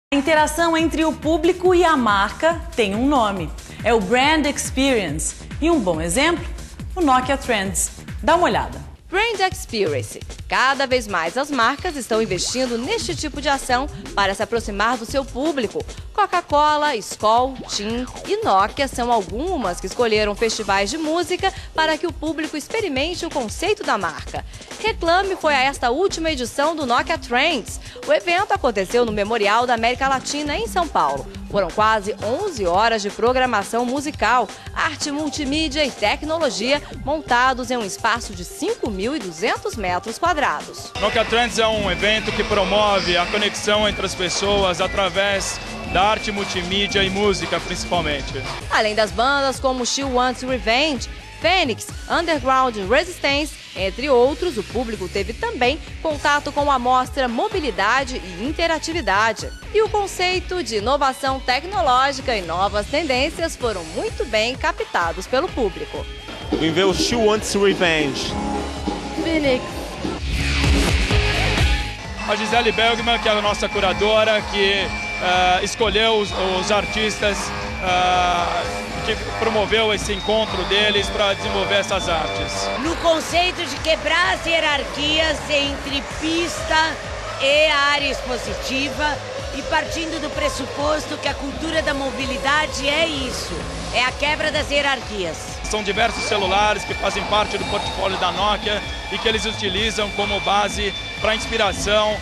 A interação entre o público e a marca tem um nome, é o Brand Experience. E um bom exemplo, o Nokia Trends. Dá uma olhada. Brand Experience. Cada vez mais as marcas estão investindo neste tipo de ação para se aproximar do seu público. Coca-Cola, Skol, TIM e Nokia são algumas que escolheram festivais de música para que o público experimente o conceito da marca. Reclame foi a esta última edição do Nokia Trends. O evento aconteceu no Memorial da América Latina, em São Paulo. Foram quase 11 horas de programação musical, arte multimídia e tecnologia montados em um espaço de 5.200 metros quadrados. Nokia Trends é um evento que promove a conexão entre as pessoas através da arte multimídia e música, principalmente. Além das bandas como She Wants Revenge, Phoenix, Underground Resistance, entre outros, o público teve também contato com a mostra Mobilidade e Interatividade. E o conceito de inovação tecnológica e novas tendências foram muito bem captados pelo público. Vim ver o She Wants Revenge. Phoenix. A Gisele Belgman, que é a nossa curadora, que escolheu os artistas, que promoveu esse encontro deles para desenvolver essas artes. No conceito de quebrar as hierarquias entre pista e área expositiva e partindo do pressuposto que a cultura da mobilidade é isso, é a quebra das hierarquias. São diversos celulares que fazem parte do portfólio da Nokia e que eles utilizam como base para inspiração.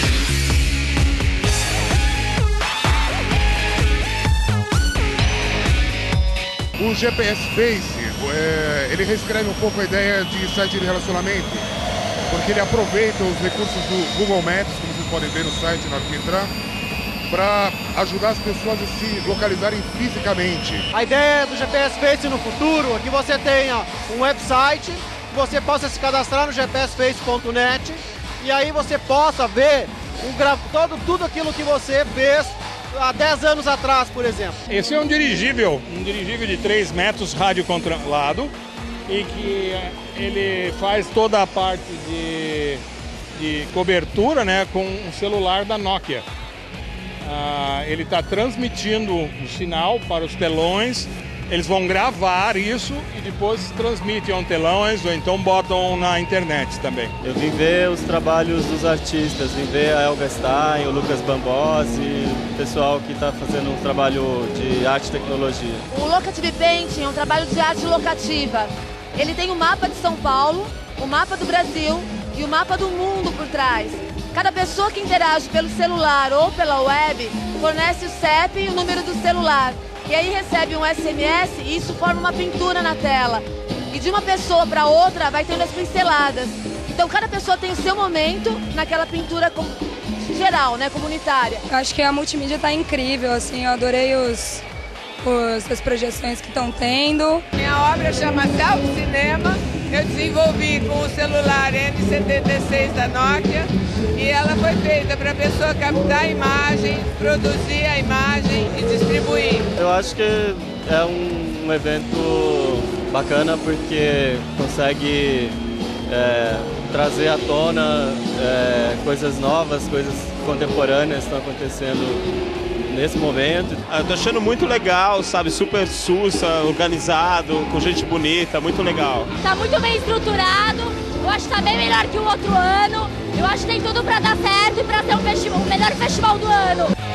O GPS Face, ele reescreve um pouco a ideia de site de relacionamento, porque ele aproveita os recursos do Google Maps, como vocês podem ver no site na hora que entrar, para ajudar as pessoas a se localizarem fisicamente. A ideia do GPS Face no futuro é que você tenha um website, que você possa se cadastrar no gpsface.net e aí você possa ver tudo aquilo que você fez há 10 anos atrás, por exemplo. Esse é um dirigível de 3 metros radiocontrolado e que ele faz toda a parte de cobertura, né, com um celular da Nokia. Ele está transmitindo o sinal para os telões, eles vão gravar isso e depois transmitem aos telões ou então botam na internet também. Eu vim ver os trabalhos dos artistas, vim ver a Elga Stein, o Lucas Bambosi, o pessoal que está fazendo um trabalho de arte e tecnologia. O Locative Painting é um trabalho de arte locativa. Ele tem o mapa de São Paulo, o mapa do Brasil e o mapa do mundo por trás. Cada pessoa que interage pelo celular ou pela web fornece o CEP e o número do celular. E aí recebe um SMS e isso forma uma pintura na tela. E de uma pessoa para outra vai tendo as pinceladas. Então cada pessoa tem o seu momento naquela pintura geral, né, comunitária. Eu acho que a multimídia está incrível, assim, eu adorei as projeções que estão tendo. Minha obra chama Self Cinema, eu desenvolvi com o celular N76 da Nokia e ela foi feita para a pessoa captar a imagem, produzir a imagem e distribuir. Eu acho que é um evento bacana porque consegue trazer à tona coisas novas, coisas contemporâneas que estão acontecendo nesse momento. Eu tô achando muito legal, sabe? Super sussa, organizado, com gente bonita, muito legal. Tá muito bem estruturado, eu acho que tá bem melhor que o outro ano. Eu acho que tem tudo pra dar certo e pra ser o melhor festival do ano.